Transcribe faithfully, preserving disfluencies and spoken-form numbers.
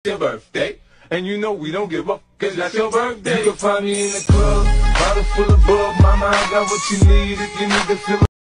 your birthday. And you know we don't give up, cause that's your birthday. You can find me in the club, bottle full of bug. Mama, I got what you need if you need to feel